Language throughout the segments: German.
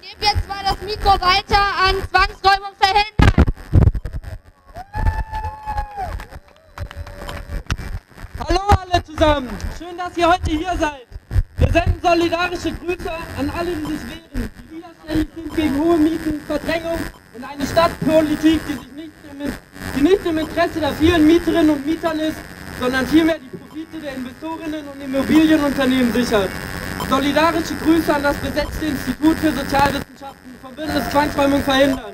gebe jetzt mal das Mikro weiter an Zwangsräumung verhindern. Hallo alle zusammen, schön, dass ihr heute hier seid. Wir senden solidarische Grüße an alle, die sich wehren, die widerständig sind gegen hohe Mieten, Verdrängung und eine Stadtpolitik, die nicht im Interesse der vielen Mieterinnen und Mietern ist, sondern vielmehr die Profite der Investorinnen und Immobilienunternehmen sichert. Solidarische Grüße an das besetzte Institut für Sozialwissenschaften vom Bündnis Zwangsräumung verhindern.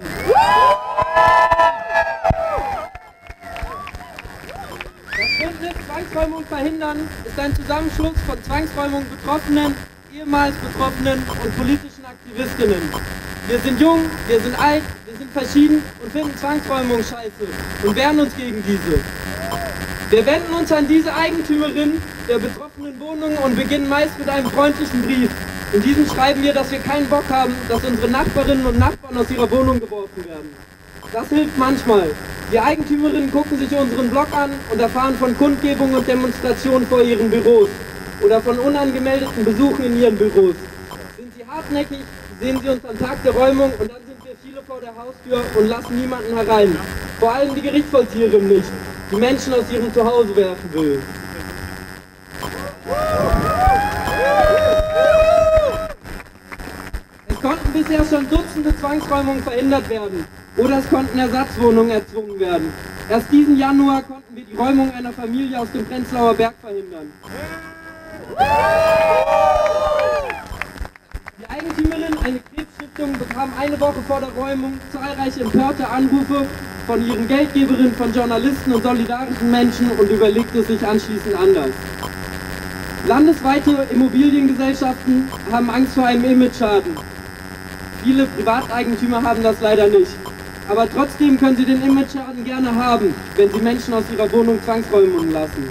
Das Bündnis Zwangsräumung verhindern ist ein Zusammenschluss von Zwangsräumung Betroffenen, ehemals Betroffenen und politischen Aktivistinnen. Wir sind jung, wir sind alt, wir sind verschieden und finden Zwangsräumung scheiße und wehren uns gegen diese. Wir wenden uns an diese Eigentümerin der betroffenen Wohnungen und beginnen meist mit einem freundlichen Brief. In diesem schreiben wir, dass wir keinen Bock haben, dass unsere Nachbarinnen und Nachbarn aus ihrer Wohnung geworfen werden. Das hilft manchmal. Die Eigentümerinnen gucken sich unseren Blog an und erfahren von Kundgebungen und Demonstrationen vor ihren Büros oder von unangemeldeten Besuchen in ihren Büros. Sind sie hartnäckig, sehen sie uns am Tag der Räumung und dann sind wir viele vor der Haustür und lassen niemanden herein. Vor allem die Gerichtsvollzieherin nicht, die Menschen aus ihrem Zuhause werfen will. Es konnten bisher schon Dutzende Zwangsräumungen verhindert werden oder es konnten Ersatzwohnungen erzwungen werden. Erst diesen Januar konnten wir die Räumung einer Familie aus dem Prenzlauer Berg verhindern. Die Eigentümerin, eine Krebsstiftung, bekam eine Woche vor der Räumung zahlreiche empörte Anrufe von ihren Geldgeberinnen, von Journalisten und solidarischen Menschen und überlegte es sich anschließend anders. Landesweite Immobiliengesellschaften haben Angst vor einem Imageschaden. Viele Privateigentümer haben das leider nicht. Aber trotzdem können sie den Imageschaden gerne haben, wenn sie Menschen aus ihrer Wohnung zwangsräumen lassen.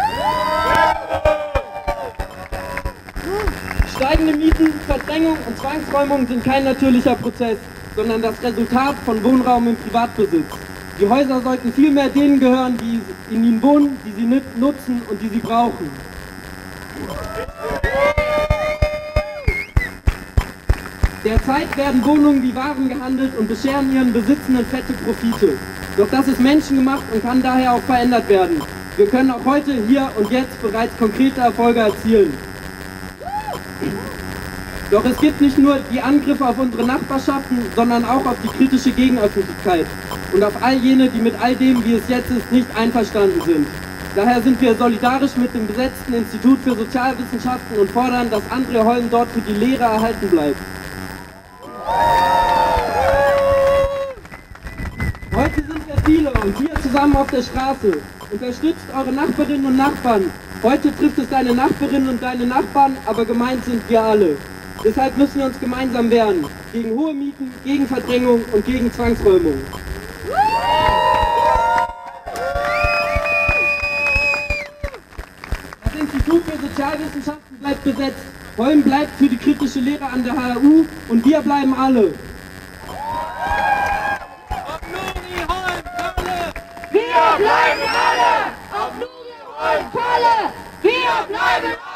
Steigende Mieten, Verdrängung und Zwangsräumung sind kein natürlicher Prozess, sondern das Resultat von Wohnraum im Privatbesitz. Die Häuser sollten vielmehr denen gehören, die in ihnen wohnen, die sie nutzen und die sie brauchen. Derzeit werden Wohnungen wie Waren gehandelt und bescheren ihren Besitzenden fette Profite. Doch das ist menschengemacht und kann daher auch verändert werden. Wir können auch heute, hier und jetzt bereits konkrete Erfolge erzielen. Doch es gibt nicht nur die Angriffe auf unsere Nachbarschaften, sondern auch auf die kritische Gegenöffentlichkeit und auf all jene, die mit all dem, wie es jetzt ist, nicht einverstanden sind. Daher sind wir solidarisch mit dem besetzten Institut für Sozialwissenschaften und fordern, dass André Holm dort für die Lehre erhalten bleibt. Heute sind wir viele und hier zusammen auf der Straße. Unterstützt eure Nachbarinnen und Nachbarn. Heute trifft es deine Nachbarinnen und deine Nachbarn, aber gemeint sind wir alle. Deshalb müssen wir uns gemeinsam wehren. Gegen hohe Mieten, gegen Verdrängung und gegen Zwangsräumung. Das Institut für Sozialwissenschaften bleibt besetzt. Holm bleibt für die kritische Lehre an der HRU und wir bleiben alle. Ob Nuri, Holm, Kölle! Wir bleiben alle! Ob Nuri, Holm, Kölle! Wir bleiben alle!